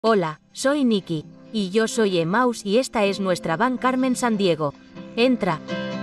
Hola, soy Nikki. Y yo soy Emaus y esta es nuestra van Carmen Sandiego. Entra.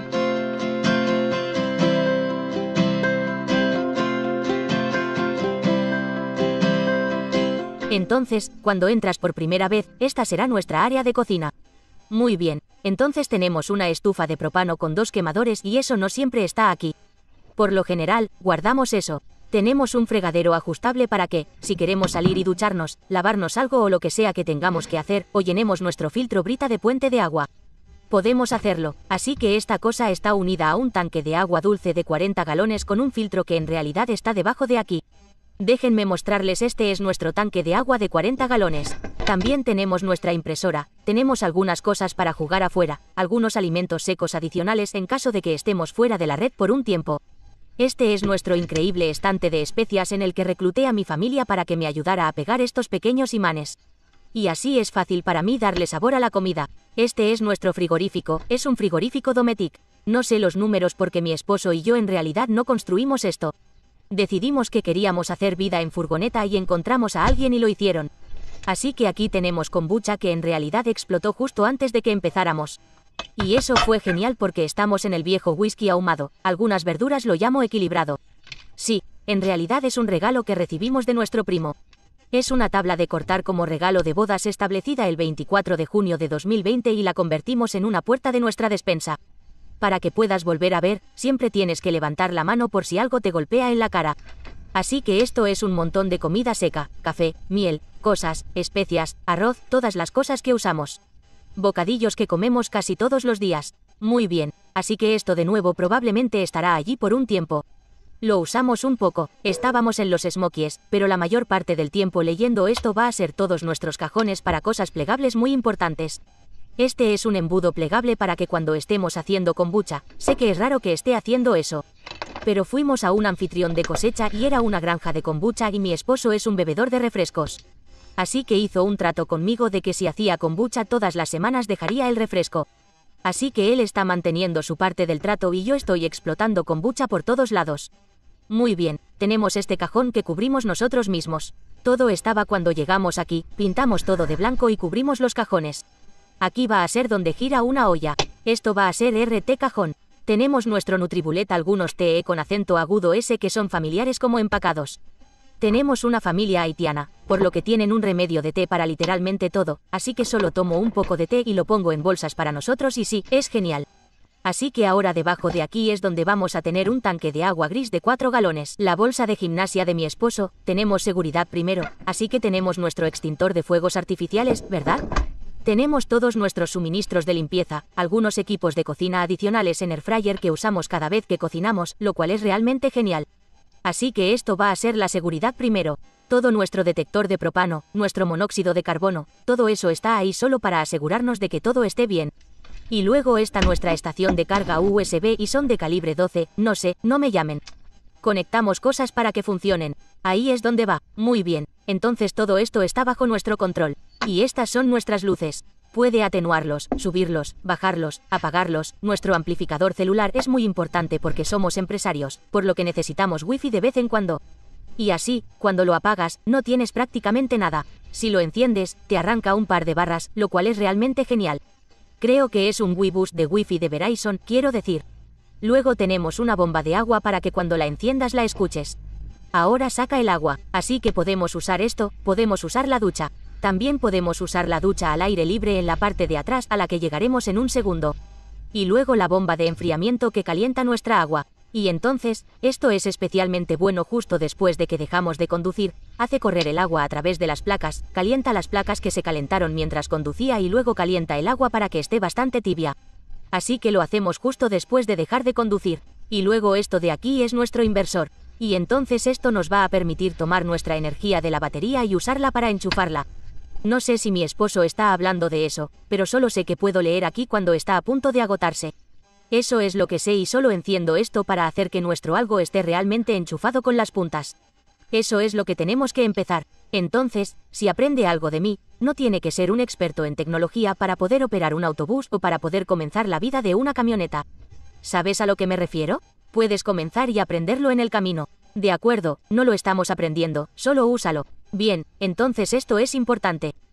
Entonces, cuando entras por primera vez, esta será nuestra área de cocina. Muy bien, entonces tenemos una estufa de propano con 2 quemadores y eso no siempre está aquí. Por lo general, guardamos eso. Tenemos un fregadero ajustable para que, si queremos salir y ducharnos, lavarnos algo o lo que sea que tengamos que hacer, o llenemos nuestro filtro Brita de puente de agua. Podemos hacerlo, así que esta cosa está unida a un tanque de agua dulce de 40 galones con un filtro que en realidad está debajo de aquí. Déjenme mostrarles, este es nuestro tanque de agua de 40 galones. También tenemos nuestra impresora, tenemos algunas cosas para jugar afuera, algunos alimentos secos adicionales en caso de que estemos fuera de la red por un tiempo. Este es nuestro increíble estante de especias en el que recluté a mi familia para que me ayudara a pegar estos pequeños imanes. Y así es fácil para mí darle sabor a la comida. Este es nuestro frigorífico, es un frigorífico Dometic. No sé los números porque mi esposo y yo en realidad no construimos esto. Decidimos que queríamos hacer vida en furgoneta y encontramos a alguien y lo hicieron. Así que aquí tenemos kombucha que en realidad explotó justo antes de que empezáramos. Y eso fue genial porque estamos en el viejo whisky ahumado, algunas verduras lo llamo equilibrado. Sí, en realidad es un regalo que recibimos de nuestro primo. Es una tabla de cortar como regalo de bodas establecida el 24 de junio de 2020 y la convertimos en una puerta de nuestra despensa. Para que puedas volver a ver, siempre tienes que levantar la mano por si algo te golpea en la cara. Así que esto es un montón de comida seca, café, miel, cosas, especias, arroz, todas las cosas que usamos. Bocadillos que comemos casi todos los días. Muy bien, así que esto de nuevo probablemente estará allí por un tiempo. Lo usamos un poco, estábamos en los Smokies, pero la mayor parte del tiempo leyendo esto va a ser todos nuestros cajones para cosas plegables muy importantes. Este es un embudo plegable para que cuando estemos haciendo kombucha, sé que es raro que esté haciendo eso. Pero fuimos a un anfitrión de cosecha y era una granja de kombucha y mi esposo es un bebedor de refrescos. Así que hizo un trato conmigo de que si hacía kombucha todas las semanas dejaría el refresco. Así que él está manteniendo su parte del trato y yo estoy explotando kombucha por todos lados. Muy bien, tenemos este cajón que cubrimos nosotros mismos. Todo estaba cuando llegamos aquí, pintamos todo de blanco y cubrimos los cajones. Aquí va a ser donde gira una olla. Esto va a ser RT cajón. Tenemos nuestro Nutribullet, algunos TE con acento agudo S que son familiares como empacados. Tenemos una familia haitiana, por lo que tienen un remedio de té para literalmente todo, así que solo tomo un poco de té y lo pongo en bolsas para nosotros y sí, es genial. Así que ahora debajo de aquí es donde vamos a tener un tanque de agua gris de 4 galones. La bolsa de gimnasia de mi esposo, tenemos seguridad primero, así que tenemos nuestro extintor de fuegos artificiales, ¿verdad? Tenemos todos nuestros suministros de limpieza, algunos equipos de cocina adicionales en airfryer que usamos cada vez que cocinamos, lo cual es realmente genial. Así que esto va a ser la seguridad primero. Todo nuestro detector de propano, nuestro monóxido de carbono, todo eso está ahí solo para asegurarnos de que todo esté bien. Y luego está nuestra estación de carga USB y son de calibre 12, no sé, no me llamen. Conectamos cosas para que funcionen. Ahí es donde va, muy bien. Entonces todo esto está bajo nuestro control. Y estas son nuestras luces. Puede atenuarlos, subirlos, bajarlos, apagarlos. Nuestro amplificador celular es muy importante porque somos empresarios, por lo que necesitamos wifi de vez en cuando. Y así, cuando lo apagas, no tienes prácticamente nada. Si lo enciendes, te arranca un par de barras, lo cual es realmente genial. Creo que es un WiBoost de wifi de Verizon, quiero decir. Luego tenemos una bomba de agua para que cuando la enciendas la escuches. Ahora saca el agua, así que podemos usar esto, podemos usar la ducha. También podemos usar la ducha al aire libre en la parte de atrás a la que llegaremos en un segundo. Y luego la bomba de enfriamiento que calienta nuestra agua. Y entonces, esto es especialmente bueno justo después de que dejamos de conducir, hace correr el agua a través de las placas, calienta las placas que se calentaron mientras conducía y luego calienta el agua para que esté bastante tibia. Así que lo hacemos justo después de dejar de conducir. Y luego esto de aquí es nuestro inversor. Y entonces esto nos va a permitir tomar nuestra energía de la batería y usarla para enchufarla. No sé si mi esposo está hablando de eso, pero solo sé que puedo leer aquí cuando está a punto de agotarse. Eso es lo que sé y solo enciendo esto para hacer que nuestro algo esté realmente enchufado con las puntas. Eso es lo que tenemos que empezar. Entonces, si aprende algo de mí, no tiene que ser un experto en tecnología para poder operar un autobús o para poder comenzar la vida de una camioneta. ¿Sabes a lo que me refiero? Puedes comenzar y aprenderlo en el camino. De acuerdo, no lo estamos aprendiendo, solo úsalo. Bien, entonces esto es importante.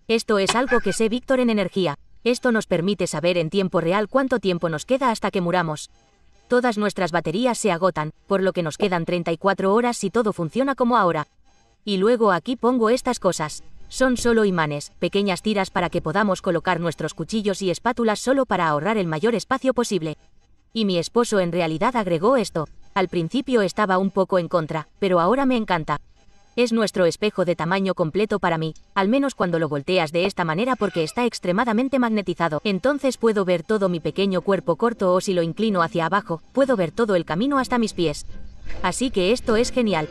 Esto es algo que sé Víctor en energía. Esto nos permite saber en tiempo real cuánto tiempo nos queda hasta que muramos. Todas nuestras baterías se agotan, por lo que nos quedan 34 horas si todo funciona como ahora. Y luego aquí pongo estas cosas. Son solo imanes, pequeñas tiras para que podamos colocar nuestros cuchillos y espátulas solo para ahorrar el mayor espacio posible. Y mi esposo en realidad agregó esto. Al principio estaba un poco en contra, pero ahora me encanta. Es nuestro espejo de tamaño completo para mí, al menos cuando lo volteas de esta manera porque está extremadamente magnetizado. Entonces puedo ver todo mi pequeño cuerpo corto o si lo inclino hacia abajo, puedo ver todo el camino hasta mis pies. Así que esto es genial.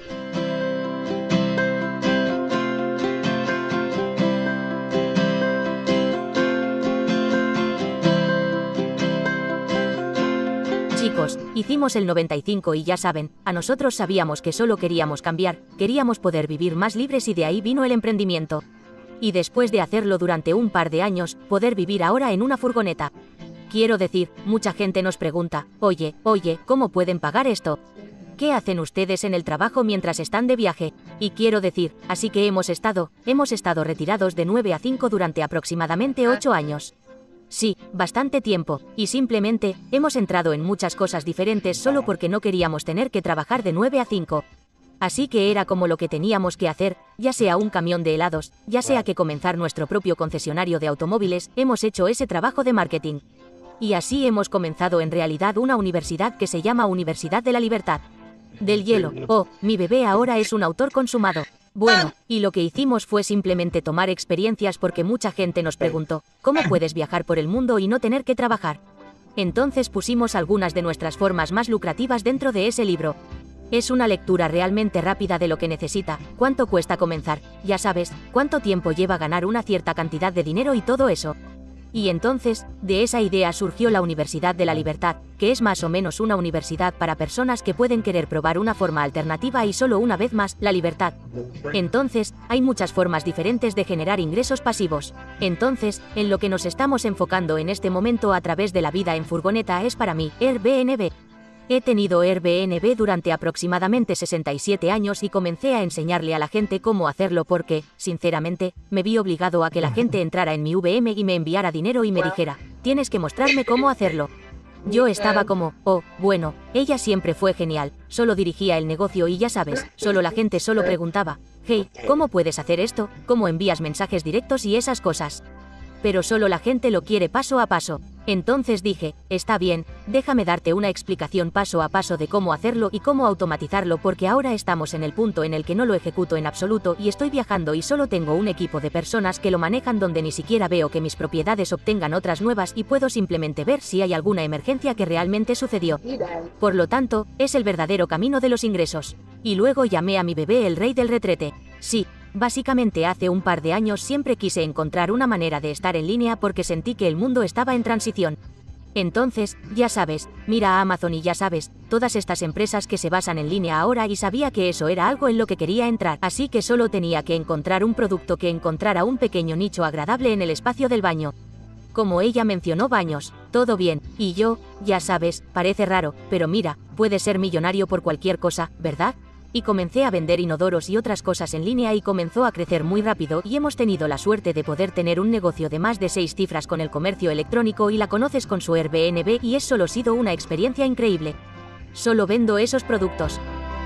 Chicos, hicimos el 95 y ya saben, a nosotros sabíamos que solo queríamos cambiar, queríamos poder vivir más libres y de ahí vino el emprendimiento. Y después de hacerlo durante un par de años, poder vivir ahora en una furgoneta. Quiero decir, mucha gente nos pregunta, oye, ¿cómo pueden pagar esto? ¿Qué hacen ustedes en el trabajo mientras están de viaje? Y quiero decir, así que hemos estado retirados de 9 a 5 durante aproximadamente 8 años. Sí, bastante tiempo, y simplemente, hemos entrado en muchas cosas diferentes solo porque no queríamos tener que trabajar de 9 a 5. Así que era como lo que teníamos que hacer, ya sea un camión de helados, ya sea que comenzar nuestro propio concesionario de automóviles, hemos hecho ese trabajo de marketing. Y así hemos comenzado en realidad una universidad que se llama Universidad de la Libertad. Del hielo. Oh, mi bebé ahora es un autor consumado. Bueno, y lo que hicimos fue simplemente tomar experiencias porque mucha gente nos preguntó, ¿cómo puedes viajar por el mundo y no tener que trabajar? Entonces pusimos algunas de nuestras formas más lucrativas dentro de ese libro. Es una lectura realmente rápida de lo que necesita, cuánto cuesta comenzar, ya sabes, cuánto tiempo lleva ganar una cierta cantidad de dinero y todo eso. Y entonces, de esa idea surgió la Universidad de la Libertad, que es más o menos una universidad para personas que pueden querer probar una forma alternativa y solo una vez más, la libertad. Entonces, hay muchas formas diferentes de generar ingresos pasivos. Entonces, en lo que nos estamos enfocando en este momento a través de la vida en furgoneta es para mí, Airbnb. He tenido Airbnb durante aproximadamente 67 años y comencé a enseñarle a la gente cómo hacerlo porque, sinceramente, me vi obligado a que la gente entrara en mi VM y me enviara dinero y me dijera, tienes que mostrarme cómo hacerlo. Yo estaba como, oh, bueno, ella siempre fue genial, solo dirigía el negocio y ya sabes, solo la gente solo preguntaba, hey, ¿cómo puedes hacer esto? ¿Cómo envías mensajes directos y esas cosas? Pero solo la gente lo quiere paso a paso. Entonces dije, está bien, déjame darte una explicación paso a paso de cómo hacerlo y cómo automatizarlo porque ahora estamos en el punto en el que no lo ejecuto en absoluto y estoy viajando y solo tengo un equipo de personas que lo manejan donde ni siquiera veo que mis propiedades obtengan otras nuevas y puedo simplemente ver si hay alguna emergencia que realmente sucedió. Por lo tanto, es el verdadero camino de los ingresos. Y luego llamé a mi bebé el rey del retrete. Sí. Básicamente hace un par de años siempre quise encontrar una manera de estar en línea porque sentí que el mundo estaba en transición. Entonces, ya sabes, mira a Amazon y ya sabes, todas estas empresas que se basan en línea ahora y sabía que eso era algo en lo que quería entrar. Así que solo tenía que encontrar un producto que encontrara un pequeño nicho agradable en el espacio del baño. Como ella mencionó baños, todo bien, y yo, ya sabes, parece raro, pero mira, puedes ser millonario por cualquier cosa, ¿verdad? Y comencé a vender inodoros y otras cosas en línea y comenzó a crecer muy rápido y hemos tenido la suerte de poder tener un negocio de más de 6 cifras con el comercio electrónico y la conoces con su Airbnb y es solo sido una experiencia increíble. Solo vendo esos productos.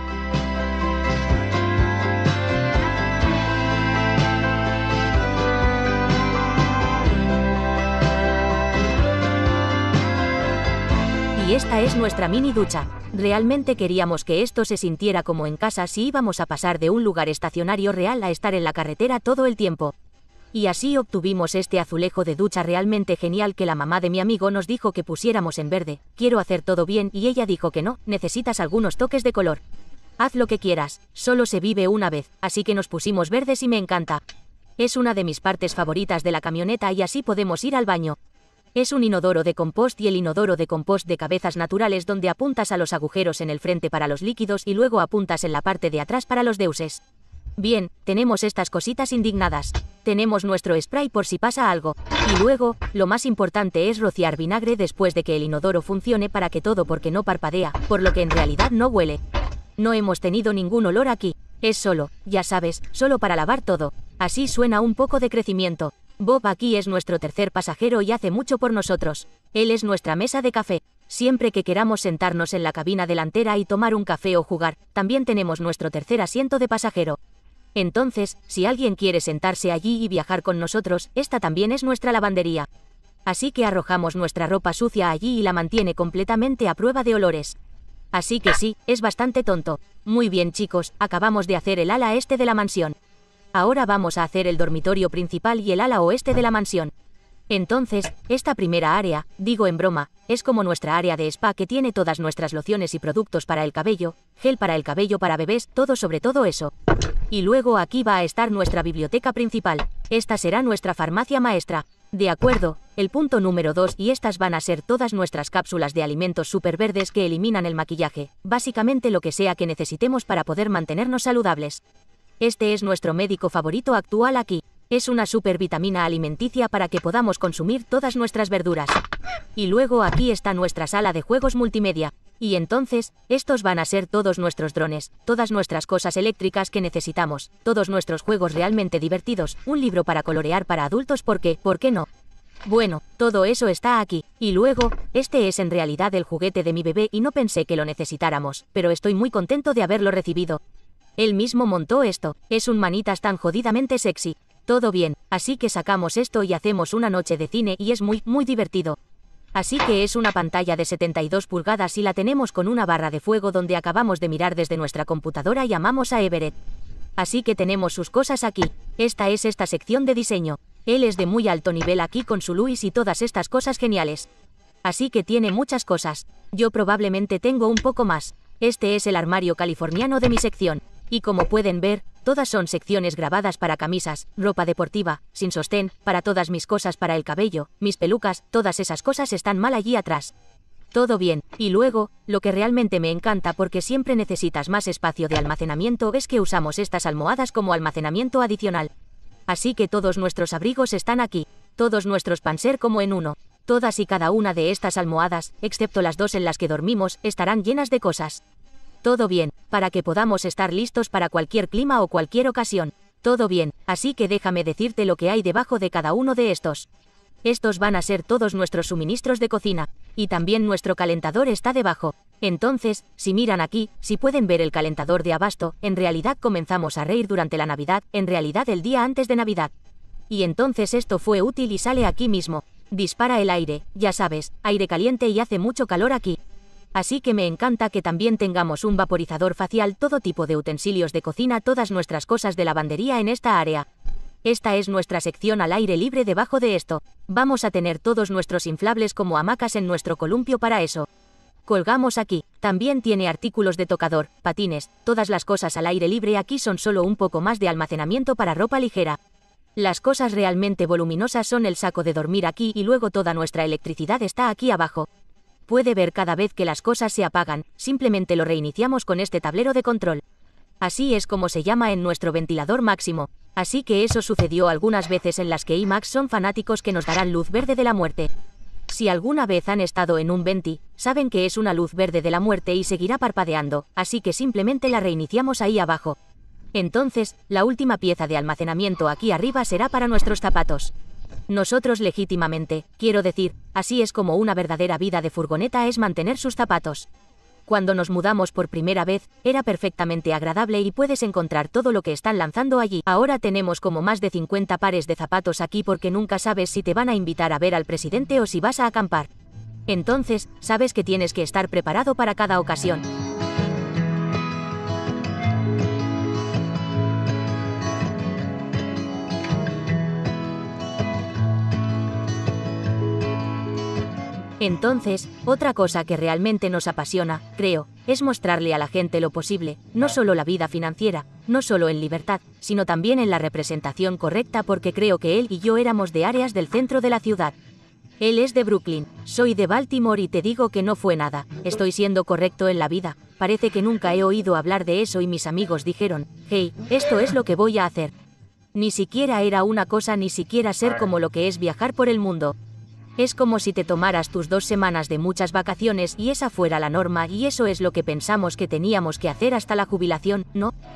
Y esta es nuestra mini ducha. Realmente queríamos que esto se sintiera como en casa si íbamos a pasar de un lugar estacionario real a estar en la carretera todo el tiempo. Y así obtuvimos este azulejo de ducha realmente genial que la mamá de mi amigo nos dijo que pusiéramos en verde. Quiero hacer todo bien y ella dijo que no, necesitas algunos toques de color. Haz lo que quieras, solo se vive una vez, así que nos pusimos verdes y me encanta. Es una de mis partes favoritas de la camioneta y así podemos ir al baño. Es un inodoro de compost y el inodoro de compost de cabezas naturales donde apuntas a los agujeros en el frente para los líquidos y luego apuntas en la parte de atrás para los deuses. Bien, tenemos estas cositas indignadas. Tenemos nuestro spray por si pasa algo. Y luego, lo más importante es rociar vinagre después de que el inodoro funcione para que todo porque no parpadea, por lo que en realidad no huele. No hemos tenido ningún olor aquí. Es solo, ya sabes, solo para lavar todo. Así suena un poco de crecimiento. Bob aquí es nuestro tercer pasajero y hace mucho por nosotros. Él es nuestra mesa de café. Siempre que queramos sentarnos en la cabina delantera y tomar un café o jugar, también tenemos nuestro tercer asiento de pasajero. Entonces, si alguien quiere sentarse allí y viajar con nosotros, esta también es nuestra lavandería. Así que arrojamos nuestra ropa sucia allí y la mantiene completamente a prueba de olores. Así que sí, es bastante tonto. Muy bien chicos, acabamos de hacer el ala este de la mansión. Ahora vamos a hacer el dormitorio principal y el ala oeste de la mansión. Entonces, esta primera área, digo en broma, es como nuestra área de spa que tiene todas nuestras lociones y productos para el cabello, gel para el cabello para bebés, todo sobre todo eso. Y luego aquí va a estar nuestra biblioteca principal. Esta será nuestra farmacia maestra. De acuerdo, el punto número 2 y estas van a ser todas nuestras cápsulas de alimentos superverdes que eliminan el maquillaje, básicamente lo que sea que necesitemos para poder mantenernos saludables. Este es nuestro médico favorito actual aquí. Es una supervitamina alimenticia para que podamos consumir todas nuestras verduras. Y luego aquí está nuestra sala de juegos multimedia. Y entonces, estos van a ser todos nuestros drones, todas nuestras cosas eléctricas que necesitamos, todos nuestros juegos realmente divertidos, un libro para colorear para adultos porque, ¿por qué no? Bueno, todo eso está aquí. Y luego, este es en realidad el juguete de mi bebé y no pensé que lo necesitáramos, pero estoy muy contento de haberlo recibido. Él mismo montó esto, es un manitas tan jodidamente sexy. Todo bien, así que sacamos esto y hacemos una noche de cine y es muy, muy divertido. Así que es una pantalla de 72 pulgadas y la tenemos con una barra de fuego donde acabamos de mirar desde nuestra computadora y llamamos a Everett. Así que tenemos sus cosas aquí. Esta es esta sección de diseño. Él es de muy alto nivel aquí con su Luis y todas estas cosas geniales. Así que tiene muchas cosas. Yo probablemente tengo un poco más. Este es el armario californiano de mi sección. Y como pueden ver, todas son secciones grabadas para camisas, ropa deportiva, sin sostén, para todas mis cosas para el cabello, mis pelucas, todas esas cosas están mal allí atrás. Todo bien, y luego, lo que realmente me encanta porque siempre necesitas más espacio de almacenamiento es que usamos estas almohadas como almacenamiento adicional. Así que todos nuestros abrigos están aquí, todos nuestros panser como en uno. Todas y cada una de estas almohadas, excepto las dos en las que dormimos, estarán llenas de cosas. Todo bien, para que podamos estar listos para cualquier clima o cualquier ocasión. Todo bien, así que déjame decirte lo que hay debajo de cada uno de estos. Estos van a ser todos nuestros suministros de cocina, y también nuestro calentador está debajo. Entonces, si miran aquí, si pueden ver el calentador de abasto, en realidad comenzamos a reír durante la Navidad, en realidad el día antes de Navidad. Y entonces esto fue útil y sale aquí mismo. Dispara el aire, ya sabes, aire caliente y hace mucho calor aquí. Así que me encanta que también tengamos un vaporizador facial, todo tipo de utensilios de cocina, todas nuestras cosas de lavandería en esta área. Esta es nuestra sección al aire libre debajo de esto. Vamos a tener todos nuestros inflables como hamacas en nuestro columpio para eso. Colgamos aquí. También tiene artículos de tocador, patines, todas las cosas al aire libre aquí son solo un poco más de almacenamiento para ropa ligera. Las cosas realmente voluminosas son el saco de dormir aquí y luego toda nuestra electricidad está aquí abajo. Puede ver cada vez que las cosas se apagan, simplemente lo reiniciamos con este tablero de control. Así es como se llama en nuestro ventilador máximo. Así que eso sucedió algunas veces en las que IMAX son fanáticos que nos darán luz verde de la muerte. Si alguna vez han estado en un venti, saben que es una luz verde de la muerte y seguirá parpadeando, así que simplemente la reiniciamos ahí abajo. Entonces, la última pieza de almacenamiento aquí arriba será para nuestros zapatos. Nosotros legítimamente, quiero decir, así es como una verdadera vida de furgoneta es mantener sus zapatos. Cuando nos mudamos por primera vez, era perfectamente agradable y puedes encontrar todo lo que están lanzando allí. Ahora tenemos como más de 50 pares de zapatos aquí porque nunca sabes si te van a invitar a ver al presidente o si vas a acampar. Entonces, sabes que tienes que estar preparado para cada ocasión. Entonces, otra cosa que realmente nos apasiona, creo, es mostrarle a la gente lo posible, no solo la vida financiera, no solo en libertad, sino también en la representación correcta porque creo que él y yo éramos de áreas del centro de la ciudad. Él es de Brooklyn, soy de Baltimore y te digo que no fue nada, estoy siendo correcto en la vida, parece que nunca he oído hablar de eso y mis amigos dijeron, hey, esto es lo que voy a hacer. Ni siquiera era una cosa ni siquiera ser como lo que es viajar por el mundo. Es como si te tomaras tus 2 semanas de muchas vacaciones y esa fuera la norma y eso es lo que pensamos que teníamos que hacer hasta la jubilación, ¿no?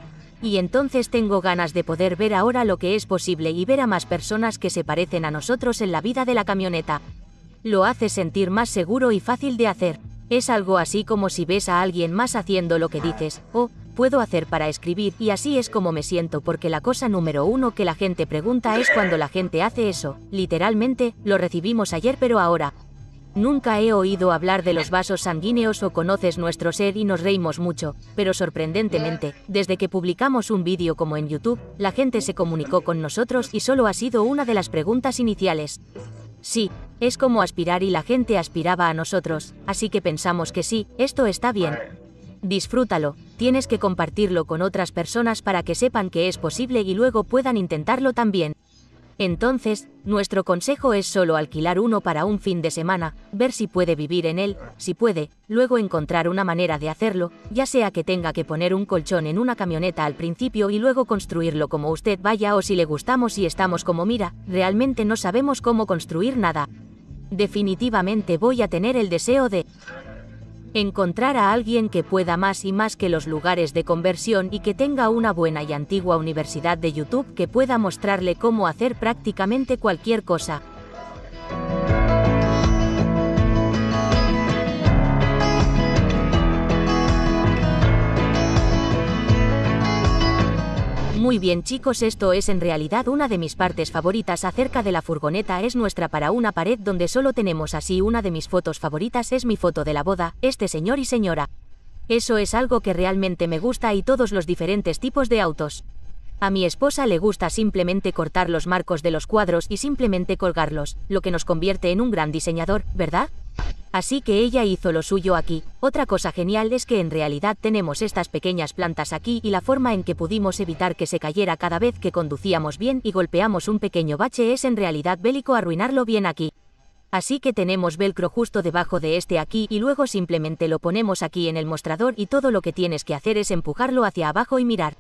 Y entonces tengo ganas de poder ver ahora lo que es posible y ver a más personas que se parecen a nosotros en la vida de la camioneta. Lo hace sentir más seguro y fácil de hacer. Es algo así como si ves a alguien más haciendo lo que dices, oh, puedo hacer para escribir, y así es como me siento, porque la cosa número uno que la gente pregunta es cuando la gente hace eso. Literalmente, lo recibimos ayer pero ahora. Nunca he oído hablar de los vasos sanguíneos o conoces nuestro ser y nos reímos mucho, pero sorprendentemente, desde que publicamos un vídeo como en YouTube, la gente se comunicó con nosotros y solo ha sido una de las preguntas iniciales. Sí, es como aspirar y la gente aspiraba a nosotros, así que pensamos que sí, esto está bien. Disfrútalo, tienes que compartirlo con otras personas para que sepan que es posible y luego puedan intentarlo también. Entonces, nuestro consejo es solo alquilar uno para un fin de semana, ver si puede vivir en él, si puede, luego encontrar una manera de hacerlo, ya sea que tenga que poner un colchón en una camioneta al principio y luego construirlo como usted vaya, o si le gustamos y estamos como mira, realmente no sabemos cómo construir nada. Definitivamente voy a tener el deseo de encontrar a alguien que pueda más y más que los lugares de conversión y que tenga una buena y antigua universidad de YouTube que pueda mostrarle cómo hacer prácticamente cualquier cosa. Muy bien chicos, esto es en realidad una de mis partes favoritas acerca de la furgoneta, es nuestra para una pared donde solo tenemos así una de mis fotos favoritas, es mi foto de la boda, este señor y señora. Eso es algo que realmente me gusta y todos los diferentes tipos de autos. A mi esposa le gusta simplemente cortar los marcos de los cuadros y simplemente colgarlos, lo que nos convierte en un gran diseñador, ¿verdad? Así que ella hizo lo suyo aquí. Otra cosa genial es que en realidad tenemos estas pequeñas plantas aquí y la forma en que pudimos evitar que se cayera cada vez que conducíamos bien y golpeamos un pequeño bache es en realidad bélico arruinarlo bien aquí. Así que tenemos velcro justo debajo de este aquí y luego simplemente lo ponemos aquí en el mostrador y todo lo que tienes que hacer es empujarlo hacia abajo y mirar.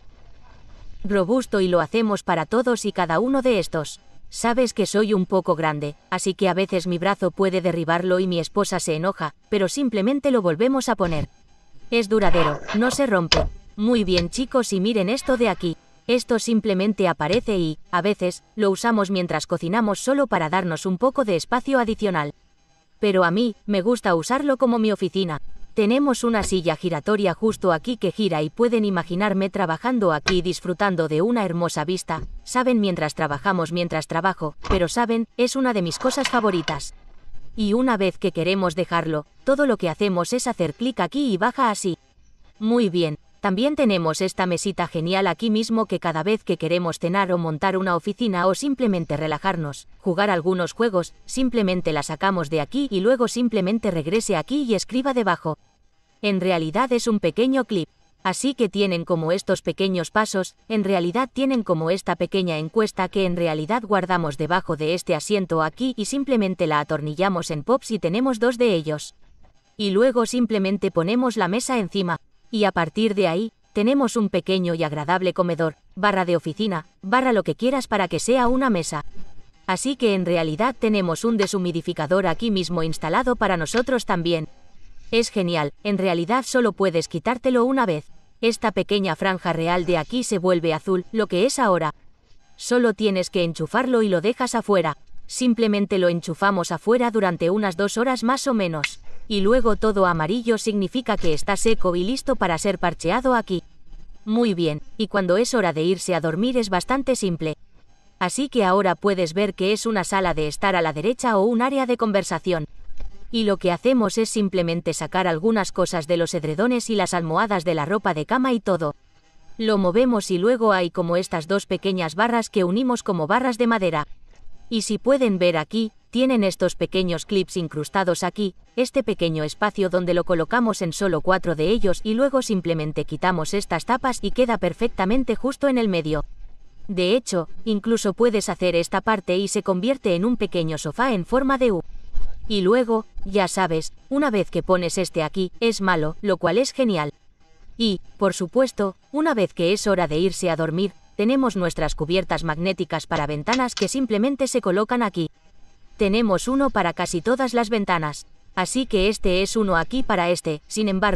Robusto, y lo hacemos para todos y cada uno de estos. Sabes que soy un poco grande, así que a veces mi brazo puede derribarlo y mi esposa se enoja, pero simplemente lo volvemos a poner. Es duradero, no se rompe. Muy bien chicos, y miren esto de aquí. Esto simplemente aparece y, a veces, lo usamos mientras cocinamos solo para darnos un poco de espacio adicional. Pero a mí, me gusta usarlo como mi oficina. Tenemos una silla giratoria justo aquí que gira y pueden imaginarme trabajando aquí disfrutando de una hermosa vista. Saben, mientras trabajamos mientras trabajo, pero saben, es una de mis cosas favoritas. Y una vez que queremos dejarlo, todo lo que hacemos es hacer clic aquí y baja así. Muy bien. También tenemos esta mesita genial aquí mismo que cada vez que queremos cenar o montar una oficina o simplemente relajarnos, jugar algunos juegos, simplemente la sacamos de aquí y luego simplemente regrese aquí y escriba debajo. En realidad es un pequeño clip. Así que tienen como estos pequeños pasos, en realidad tienen como esta pequeña encuesta que en realidad guardamos debajo de este asiento aquí y simplemente la atornillamos en pops y tenemos dos de ellos. Y luego simplemente ponemos la mesa encima. Y a partir de ahí, tenemos un pequeño y agradable comedor, barra de oficina, barra lo que quieras para que sea una mesa. Así que en realidad tenemos un deshumidificador aquí mismo instalado para nosotros también. Es genial, en realidad solo puedes quitártelo una vez. Esta pequeña franja real de aquí se vuelve azul, lo que es ahora. Solo tienes que enchufarlo y lo dejas afuera. Simplemente lo enchufamos afuera durante unas 2 horas más o menos. Y luego todo amarillo significa que está seco y listo para ser parcheado aquí. Muy bien, y cuando es hora de irse a dormir es bastante simple. Así que ahora puedes ver que es una sala de estar a la derecha o un área de conversación. Y lo que hacemos es simplemente sacar algunas cosas de los edredones y las almohadas de la ropa de cama y todo. Lo movemos y luego hay como estas dos pequeñas barras que unimos como barras de madera. Y si pueden ver aquí, tienen estos pequeños clips incrustados aquí, este pequeño espacio donde lo colocamos en solo 4 de ellos y luego simplemente quitamos estas tapas y queda perfectamente justo en el medio. De hecho, incluso puedes hacer esta parte y se convierte en un pequeño sofá en forma de U. Y luego, ya sabes, una vez que pones este aquí, es malo, lo cual es genial. Y, por supuesto, una vez que es hora de irse a dormir, tenemos nuestras cubiertas magnéticas para ventanas que simplemente se colocan aquí. Tenemos uno para casi todas las ventanas. Así que este es uno aquí para este, sin embargo.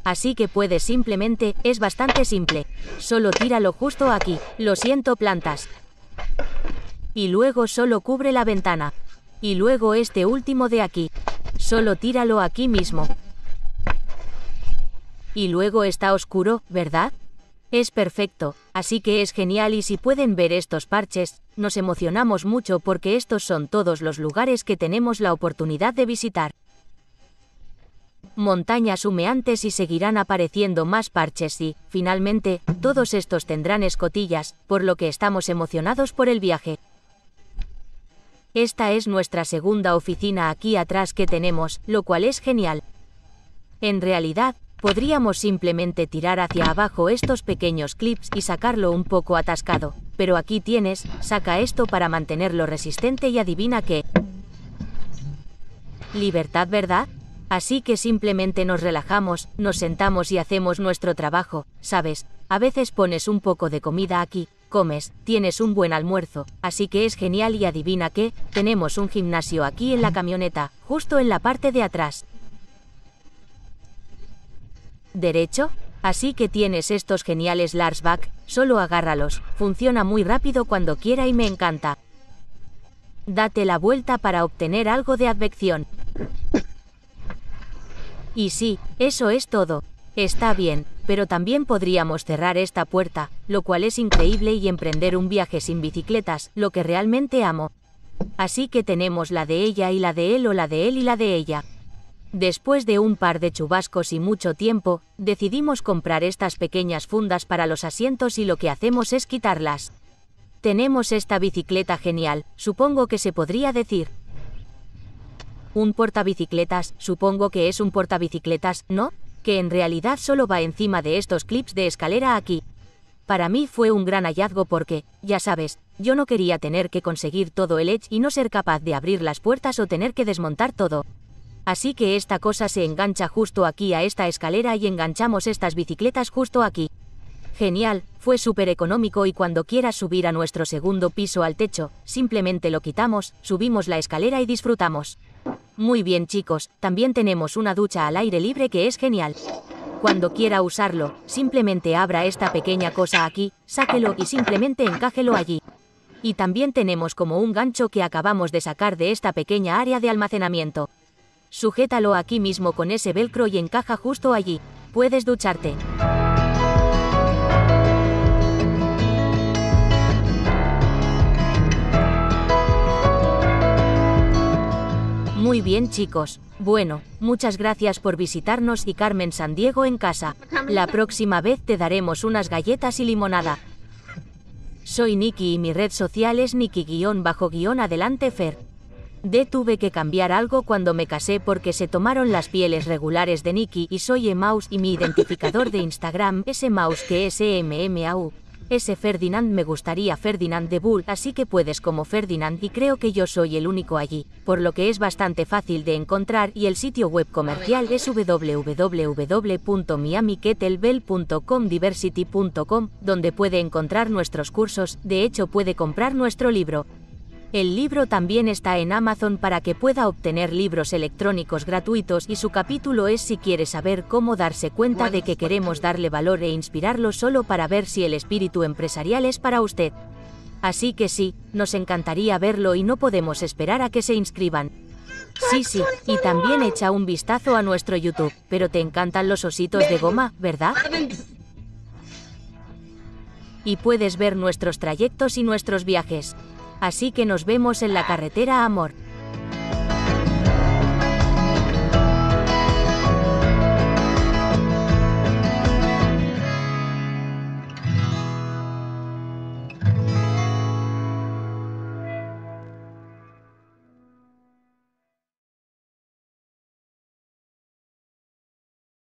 Así que puedes simplemente, es bastante simple. Solo tíralo justo aquí. Lo siento, plantas. Y luego solo cubre la ventana. Y luego este último de aquí. Solo tíralo aquí mismo. Y luego está oscuro, ¿verdad? Es perfecto, así que es genial, y si pueden ver estos parches, nos emocionamos mucho porque estos son todos los lugares que tenemos la oportunidad de visitar. Montañas humeantes y seguirán apareciendo más parches y, finalmente, todos estos tendrán escotillas, por lo que estamos emocionados por el viaje. Esta es nuestra segunda oficina aquí atrás que tenemos, lo cual es genial. En realidad, podríamos simplemente tirar hacia abajo estos pequeños clips y sacarlo un poco atascado, pero aquí tienes, saca esto para mantenerlo resistente y adivina qué. Libertad, ¿verdad? Así que simplemente nos relajamos, nos sentamos y hacemos nuestro trabajo, ¿sabes? A veces pones un poco de comida aquí, comes, tienes un buen almuerzo, así que es genial, y adivina qué, tenemos un gimnasio aquí en la camioneta, justo en la parte de atrás. ¿Derecho? Así que tienes estos geniales Larsback, solo agárralos, funciona muy rápido cuando quiera y me encanta. Date la vuelta para obtener algo de advección. Y sí, eso es todo. Está bien, pero también podríamos cerrar esta puerta, lo cual es increíble, y emprender un viaje sin bicicletas, lo que realmente amo. Así que tenemos la de ella y la de él, o la de él y la de ella. Después de un par de chubascos y mucho tiempo, decidimos comprar estas pequeñas fundas para los asientos, y lo que hacemos es quitarlas. Tenemos esta bicicleta genial, supongo que se podría decir. Un portabicicletas, supongo que es un portabicicletas, ¿no? Que en realidad solo va encima de estos clips de escalera aquí. Para mí fue un gran hallazgo porque, ya sabes, yo no quería tener que conseguir todo el edge y no ser capaz de abrir las puertas o tener que desmontar todo. Así que esta cosa se engancha justo aquí a esta escalera y enganchamos estas bicicletas justo aquí. Genial, fue súper económico, y cuando quieras subir a nuestro segundo piso al techo, simplemente lo quitamos, subimos la escalera y disfrutamos. Muy bien, chicos, también tenemos una ducha al aire libre que es genial. Cuando quiera usarlo, simplemente abra esta pequeña cosa aquí, sáquelo y simplemente encájelo allí. Y también tenemos como un gancho que acabamos de sacar de esta pequeña área de almacenamiento. Sujétalo aquí mismo con ese velcro y encaja justo allí. Puedes ducharte. Muy bien, chicos. Bueno, muchas gracias por visitarnos y Carmen Sandiego en casa. La próxima vez te daremos unas galletas y limonada. Soy Nikki y mi red social es Nikki_adelante_Fer. Tuve que cambiar algo cuando me casé porque se tomaron las pieles regulares de Nikki y soy Emaus, y mi identificador de Instagram es Emaus, que es EMMAU. Ese Ferdinand, me gustaría Ferdinand de Bull, así que puedes como Ferdinand, y creo que yo soy el único allí, por lo que es bastante fácil de encontrar, y el sitio web comercial es www.miamikettlebell.com/diversity.com, donde puede encontrar nuestros cursos, de hecho puede comprar nuestro libro. El libro también está en Amazon para que pueda obtener libros electrónicos gratuitos, y su capítulo es si quiere saber cómo darse cuenta de que queremos darle valor e inspirarlo solo para ver si el espíritu empresarial es para usted. Así que sí, nos encantaría verlo y no podemos esperar a que se inscriban. Sí, y también echa un vistazo a nuestro YouTube, pero te encantan los ositos de goma, ¿verdad? Y puedes ver nuestros trayectos y nuestros viajes. Así que nos vemos en la carretera, amor.